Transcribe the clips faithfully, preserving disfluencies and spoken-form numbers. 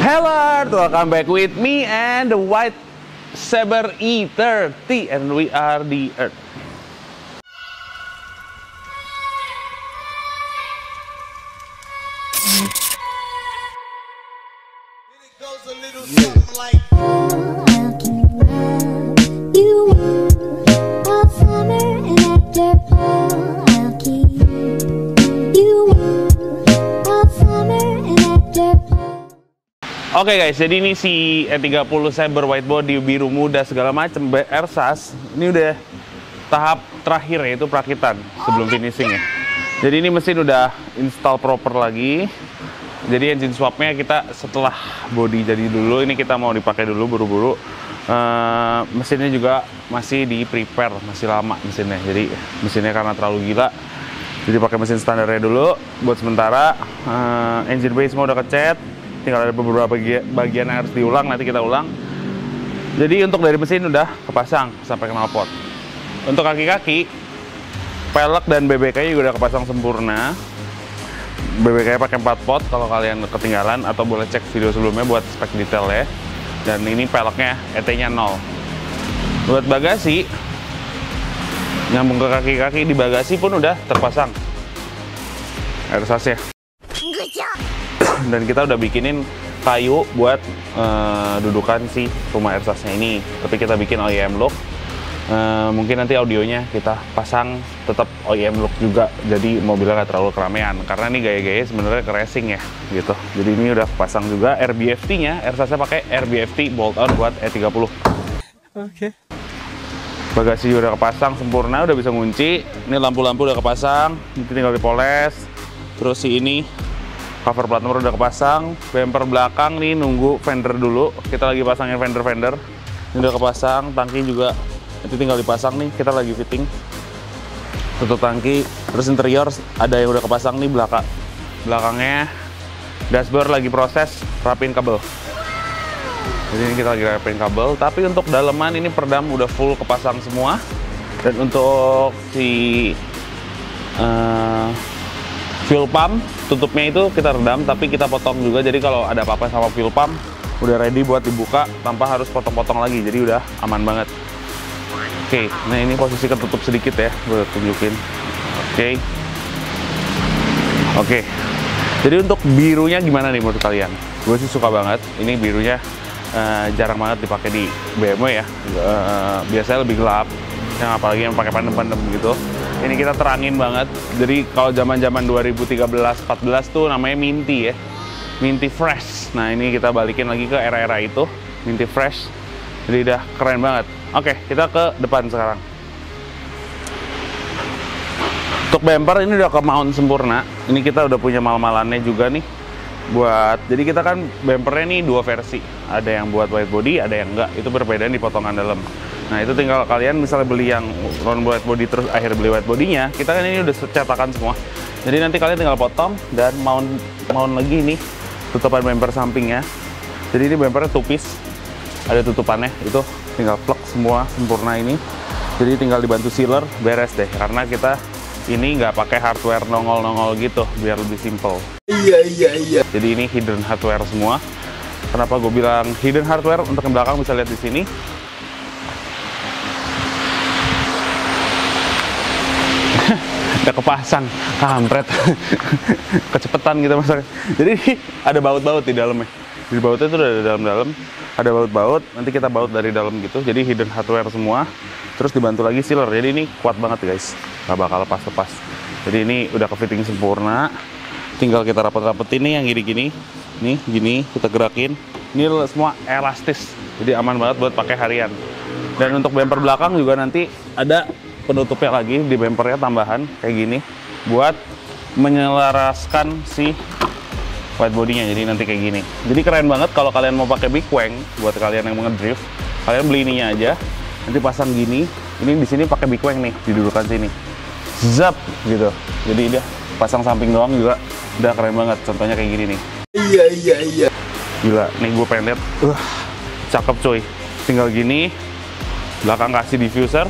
Hello, welcome back with me and the White Saber E thirty, and we are the Earth. Oke okay guys, jadi ini si E tiga puluh Saber white body biru muda segala macam ersas. Ini udah tahap terakhir, yaitu perakitan sebelum finishing ya. Jadi ini mesin udah install proper lagi. Jadi engine swapnya kita setelah body jadi dulu, ini kita mau dipakai dulu buru-buru. Uh, mesinnya juga masih di prepare, masih lama mesinnya. Jadi mesinnya karena terlalu gila, jadi pakai mesin standarnya dulu buat sementara. Uh, engine bay semua udah kecat. Tinggal ada beberapa bagian yang harus diulang, nanti kita ulang. Jadi untuk dari mesin udah kepasang sampai knalpot. Untuk kaki-kaki, pelek dan B B K-nya juga udah kepasang sempurna. B B K-nya pakai empat pot kalau kalian ketinggalan, atau boleh cek video sebelumnya buat spek detail ya. Dan ini peleknya E T-nya nol. Buat bagasi, nyambung ke kaki-kaki di bagasi pun udah terpasang ersasnya. Dan kita udah bikinin kayu buat uh, dudukan si rumah ersasnya ini, tapi kita bikin O E M look. Uh, mungkin nanti audionya kita pasang tetap O E M look juga, jadi mobilnya nggak terlalu keramaian, karena ini gaya-gaya sebenarnya ke racing ya gitu. Jadi ini udah pasang juga R B F T-nya, ersasnya pakai R B F T bolt on buat E tiga puluh. Oke. Okay. Bagasi udah kepasang sempurna, udah bisa ngunci. Ini lampu-lampu udah kepasang, nanti tinggal dipoles. Terus si ini cover plat nomor udah kepasang, bumper belakang nih nunggu fender dulu. Kita lagi pasangin fender-fender. Ini udah kepasang, tangki juga nanti tinggal dipasang nih, kita lagi fitting. Tutup tangki, terus interior ada yang udah kepasang nih belakang. Belakangnya dashboard lagi proses rapin kabel. Jadi ini kita lagi rapin kabel, tapi untuk daleman ini perdam udah full kepasang semua. Dan untuk si uh, fuel pump, tutupnya itu kita redam, tapi kita potong juga. Jadi kalau ada apa-apa sama fuel pump, udah ready buat dibuka tanpa harus potong-potong lagi. Jadi udah aman banget. Oke, nah ini posisi ketutup sedikit ya, gue tunjukin. Oke. Oke. Jadi untuk birunya gimana nih menurut kalian? Gue sih suka banget. Ini birunya uh, jarang banget dipakai di B M W ya. Uh, biasanya lebih gelap. Yang apalagi yang pakai pandem-pandem gitu. Ini kita terangin banget. Jadi kalau zaman-zaman dua ribu tiga belas empat belas tuh namanya Minty ya. Minty Fresh. Nah, ini kita balikin lagi ke era-era itu, Minty Fresh. Jadi udah keren banget. Oke, kita ke depan sekarang. Untuk bumper ini udah ke mount sempurna. Ini kita udah punya mal-malannya juga nih. Buat, jadi kita kan bumpernya nih dua versi. Ada yang buat white body, ada yang enggak. Itu perbedaan di potongan dalam. Nah, itu tinggal kalian misalnya beli yang non white body terus akhir beli white bodinya, kita kan ini udah cetakan semua. Jadi nanti kalian tinggal potong dan mount mount lagi nih tutupan bumper sampingnya. Jadi ini bumpernya two piece, ada tutupannya, itu tinggal plug semua sempurna ini. Jadi tinggal dibantu sealer, beres deh, karena kita ini nggak pakai hardware nongol-nongol gitu, biar lebih simple. Iya iya iya. Jadi ini hidden hardware semua. Kenapa gue bilang hidden hardware? Untuk yang belakang bisa lihat di sini. Udah kepasang, kampret. Kecepetan gitu masaknya. Jadi ada baut-baut di dalamnya. Di bautnya itu udah ada dalam-dalam, ada baut-baut, nanti kita baut dari dalam gitu. Jadi hidden hardware semua. Terus dibantu lagi sealer. Jadi ini kuat banget guys, nggak bakal lepas-lepas. Jadi ini udah ke fitting sempurna. Tinggal kita rapet-rapetin nih yang gini-gini. Nih gini kita gerakin. Ini semua elastis, jadi aman banget buat pakai harian. Dan untuk bumper belakang juga nanti ada penutupnya lagi di bumpernya tambahan kayak gini buat menyelaraskan si white bodinya. Jadi nanti kayak gini. Jadi keren banget kalau kalian mau pakai big wang. Buat kalian yang mau ngedrift, kalian beli ininya aja. Nanti pasang gini. Ini di sini pakai big wang nih, didudukan sini. Zap gitu. Jadi dia pasang samping doang juga udah keren banget. Contohnya kayak gini nih. Iya iya iya. Gila, nih gue pengen lihat. Uh, cakep coy. Tinggal gini. Belakang kasih diffuser.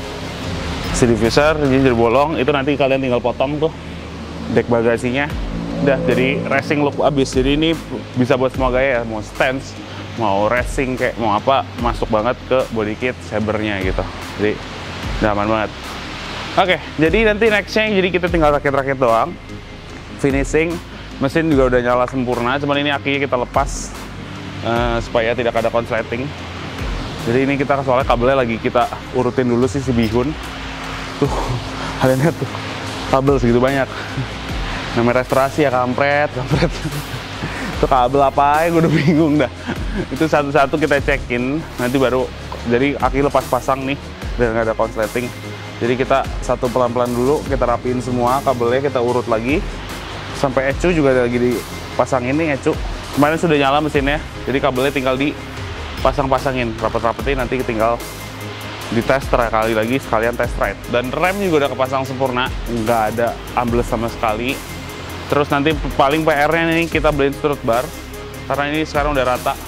Si diffuser jadi bolong, itu nanti kalian tinggal potong tuh dek bagasinya, Udah jadi racing look abis. Jadi ini bisa buat semua gaya ya, mau stance, mau racing kayak mau apa, masuk banget ke body kit Sabernya gitu. Jadi udah aman banget. Oke, jadi nanti nextnya jadi kita tinggal rakit-rakit doang. Finishing, mesin juga udah nyala sempurna, cuman ini akinya kita lepas uh, supaya tidak ada konsleting. Jadi ini kita soalnya kabelnya lagi kita urutin dulu sih si bihun. Tuh, kalian lihat tuh, kabel segitu banyak. Namanya restorasi ya, kampret, kampret. Itu kabel apa ya, gue udah bingung dah. Itu satu-satu kita cekin, nanti baru, jadi aki lepas pasang nih, dan nggak ada konsleting. Jadi kita satu pelan-pelan dulu, kita rapiin semua kabelnya, kita urut lagi. Sampai ecu juga lagi dipasangin nih, ecu. Kemarin sudah nyala mesinnya, jadi kabelnya tinggal dipasang-pasangin, rapet-rapetin, nanti tinggal dites kali lagi, sekalian test ride. Dan rem juga udah kepasang sempurna, nggak ada ambles sama sekali. Terus nanti paling P R-nya nih kita beliin strut bar, karena ini sekarang udah rata.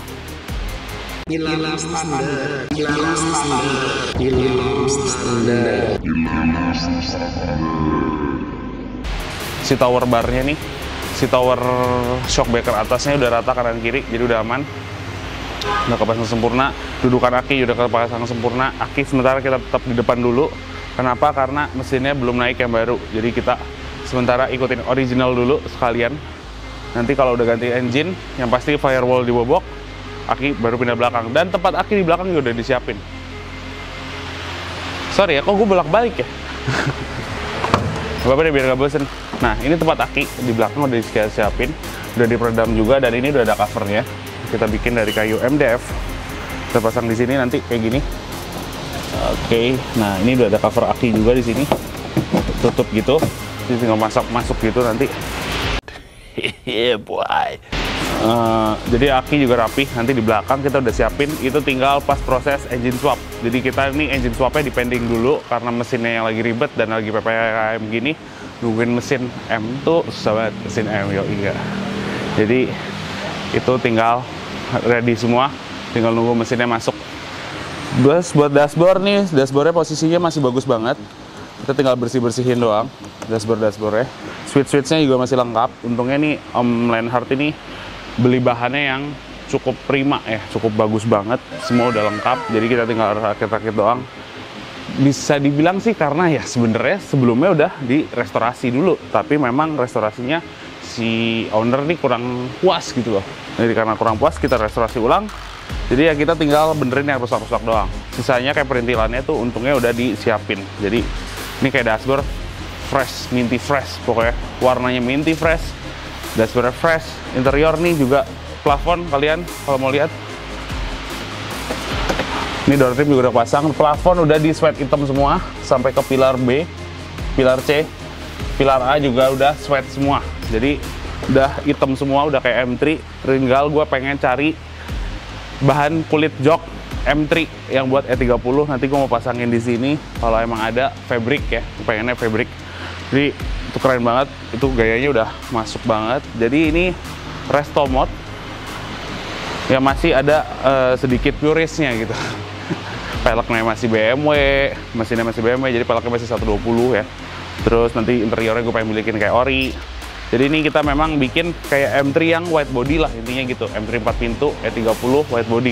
Si tower barnya nih, si tower shock breaker atasnya udah rata kanan kiri, jadi udah aman. Udah kepasang sempurna, dudukan aki udah kepasang sempurna. Aki sementara kita tetap di depan dulu. Kenapa? Karena mesinnya belum naik yang baru, jadi kita sementara ikutin original dulu sekalian. Nanti kalau udah ganti engine, yang pasti firewall dibobok, aki baru pindah belakang. Dan tempat aki di belakang juga udah disiapin. Sorry ya, kok gue bolak-balik ya? Bapak deh biar gak bosen. Nah, ini tempat aki di belakang udah disiapin, udah diperedam juga, dan ini udah ada covernya. Kita bikin dari kayu M D F. Kita pasang di sini nanti kayak gini. Oke, nah ini udah ada cover aki juga di sini. Tutup gitu. Jadi tinggal masuk-masuk gitu nanti. Yeah, boy. Uh, jadi aki juga rapi. Nanti di belakang kita udah siapin. Itu tinggal pas proses engine swap. Jadi kita ini engine swapnya dipending dulu karena mesinnya yang lagi ribet dan lagi P P K M gini. Nungguin mesin M tuh susah banget. Mesin M, yo iya. Jadi itu tinggal ready semua. Tinggal nunggu mesinnya masuk. Terus buat dashboard nih, dashboardnya posisinya masih bagus banget. Kita tinggal bersih-bersihin doang dashboard-dashboardnya. Switch-switchnya juga masih lengkap. Untungnya nih Om Lenhart ini beli bahannya yang cukup prima ya, cukup bagus banget. Semua udah lengkap, jadi kita tinggal rakit-rakit doang. Bisa dibilang sih karena ya sebenarnya sebelumnya udah direstorasi dulu, tapi memang restorasinya si owner nih kurang puas gitu loh. Jadi karena kurang puas kita restorasi ulang. Jadi ya kita tinggal benerin yang rusak-rusak doang. Sisanya kayak perintilannya tuh untungnya udah disiapin. Jadi ini kayak dashboard fresh, minty fresh pokoknya. Warnanya minty fresh, dashboard fresh. Interior nih juga plafon kalian kalau mau lihat. Ini door trim juga udah pasang. Plafon udah di sweat hitam semua sampai ke pilar B, pilar C, pilar A juga udah sweat semua. Jadi udah hitam semua, udah kayak M tiga. Tinggal gue pengen cari bahan kulit jok M tiga yang buat E tiga puluh. Nanti gue mau pasangin di sini kalau emang ada fabric ya, pengennya fabric. Jadi itu keren banget, itu gayanya udah masuk banget. Jadi ini resto mode yang masih ada uh, sedikit purisnya gitu. Peleknya masih B M W, mesinnya masih B M W, jadi peleknya masih seratus dua puluh ya. Terus nanti interiornya gue pengen bikin kayak ori. Jadi ini kita memang bikin kayak M tiga yang white body lah intinya gitu. M tiga empat pintu, E tiga puluh white body.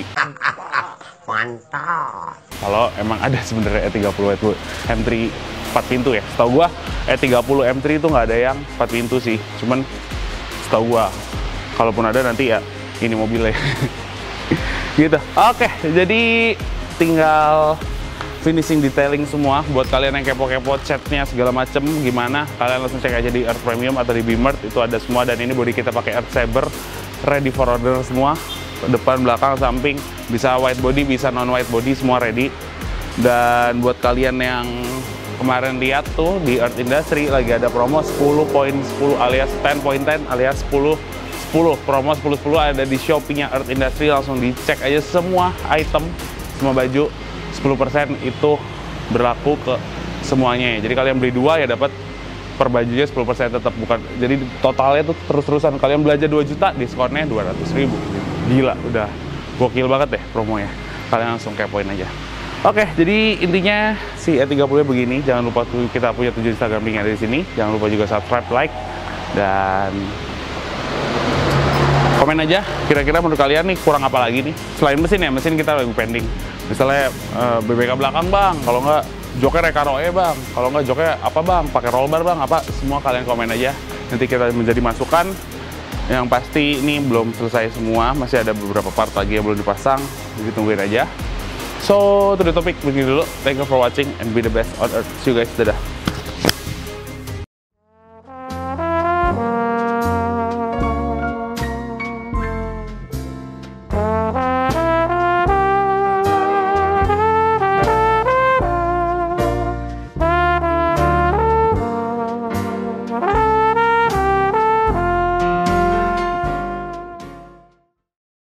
Mantap. Kalau emang ada sebenarnya E tiga puluh white body, M tiga empat pintu ya. Setahu gua E tiga puluh M tiga itu nggak ada yang empat pintu sih. Cuman setahu gua, kalaupun ada nanti ya ini mobilnya. Gitu. Oke, jadi tinggal finishing detailing semua. Buat kalian yang kepo-kepo catnya segala macem gimana, kalian langsung cek aja di Earth Premium atau di Bimart, itu ada semua. Dan ini body kita pakai Earth Saber, ready for order semua. Depan, belakang, samping, bisa white body, bisa non white body, semua ready. Dan buat kalian yang kemarin lihat tuh di Earth Industry lagi ada promo sepuluh poin sepuluh alias sepuluh poin sepuluh alias sepuluh sepuluh, promo sepuluh sepuluh ada di Shopee-nya Earth Industry. Langsung dicek aja semua item, semua baju sepuluh persen itu berlaku ke semuanya. Jadi kalian beli dua ya dapat per bajunya sepuluh persen tetap, bukan. Jadi totalnya tuh terus-terusan kalian belanja dua juta, diskonnya dua ratus ribu. Gila, udah gokil banget deh promonya. Kalian langsung kepoin aja. Oke, jadi intinya si E tiga puluh begini. Jangan lupa tuh kita punya tujuh Instagram linknya di sini. Jangan lupa juga subscribe, like, Dan komen aja kira-kira menurut kalian nih kurang apa lagi nih selain mesin ya, mesin kita lagi pending. Misalnya uh, B B K belakang bang, kalau nggak joknya Recaro-E bang, kalau nggak joknya apa bang, pakai roll bar bang, apa, semua kalian komen aja. Nanti kita menjadi masukan. Yang pasti ini belum selesai semua, masih ada beberapa part lagi yang belum dipasang, jadi tungguin aja. So, to the topic begini dulu. Thank you for watching and be the best on earth. See you guys, dadah.